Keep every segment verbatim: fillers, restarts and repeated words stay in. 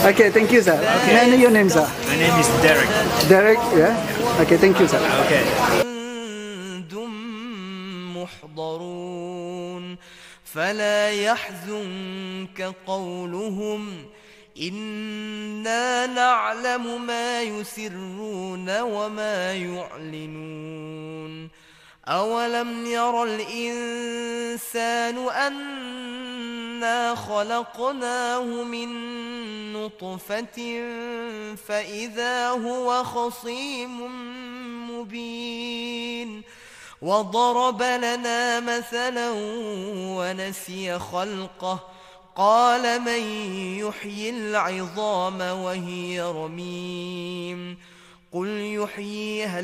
Okay, thank you, sir. Okay. May I know your name, sir? My name is Derek. Derek, yeah? Okay, thank you, sir. Okay. محضرون فلا يحزنك قولهم إنا نعلم ما يسرون وما يعلنون أولم ير الإنسان أنا خلقناه من نطفة فإذا هو خصيم مبين وضرب لنا مثلا ونسي خلقه قال من يحيي العظام وهي رميم قل يحييها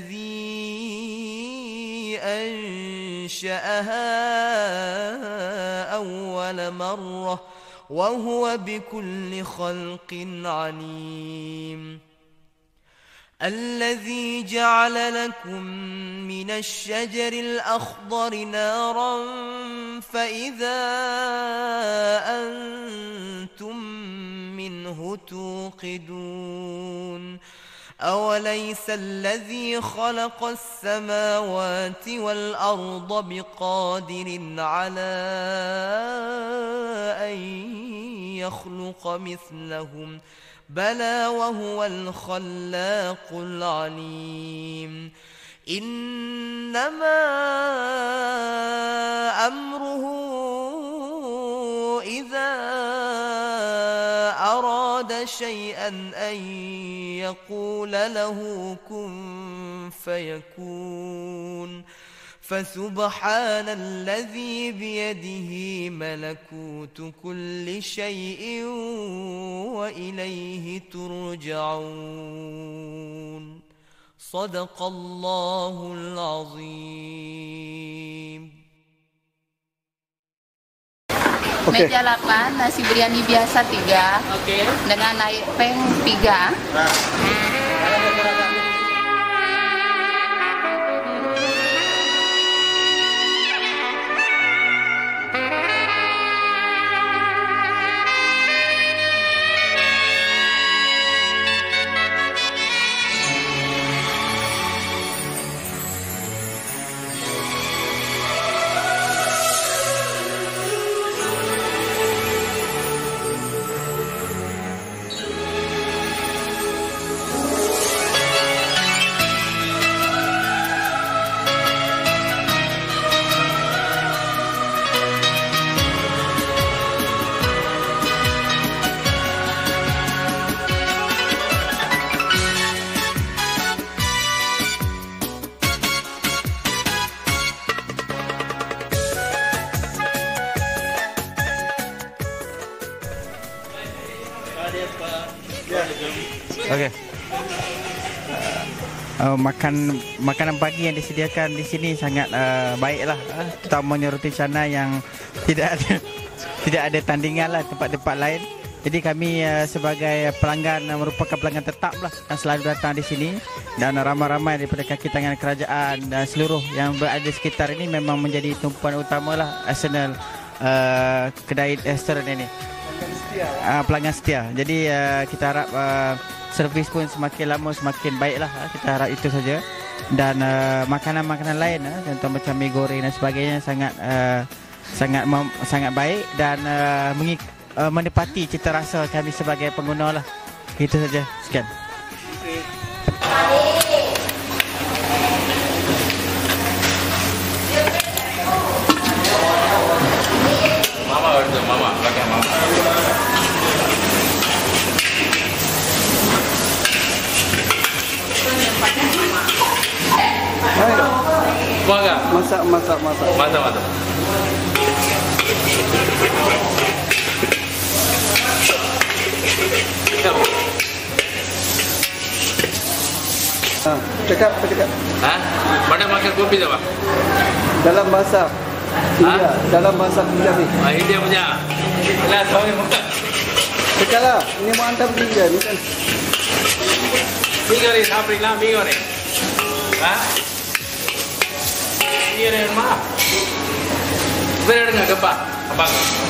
الذي أنشأها أول مرة وهو بكل خلق عليم الذي جعل لكم من الشجر الأخضر نارا فإذا أنتم منه توقدون أوليس الذي خلق السماوات والأرض بقادر على أن يخلق مثلهم بلى وهو الخلاق العليم إنما أمره إذا أراد شيئا أن يقول له كن فيكون فسبحان الذي بيده ملكوت كل شيء وإليه ترجعون صدق الله العظيم. Okay. Meja delapan, nasi biryani biasa tiga, okay. Dengan naik peng tiga. Nah. Okey. Uh, makan makanan pagi yang disediakan di sini sangat uh, baiklah, uh, terutamanya roti canai yang tidak ada tidak ada tandingan lah tempat-tempat lain. Jadi kami uh, sebagai pelanggan uh, merupakan pelanggan tetap lah yang selalu datang di sini, dan ramai-ramai daripada kaki tangan kerajaan dan seluruh yang berada di sekitar ini memang menjadi tumpuan utama lah arsenal uh, kedai restoran ini. Uh, pelanggan setia. Jadi uh, kita harap uh, servis pun semakin lama semakin baiklah. Uh, kita harap itu saja. Dan uh, makanan-makanan lain, uh, contoh macam mie goreng dan sebagainya sangat uh, sangat sangat baik dan uh, mengik uh, menepati cita rasa kami sebagai pengguna lah. Itu saja. Sekian. Mama order, mama, pakai mama. Masak, masak, masak, masak. Masak, masak. Ha, cakap, apa cakap? Ha? Mana makan kopi tu, Pak? Dalam bahasa India, dalam bahasa India ni. Ah, India punya. Lah, sorry, makan. Cakaplah, ini mau hantar pergi India ni kan. Mie goreng, சாப்பிடுறீங்களா mie goreng? Ha? Mie goreng, மா. வேற எடுங்க, கப்பா. அப்பா.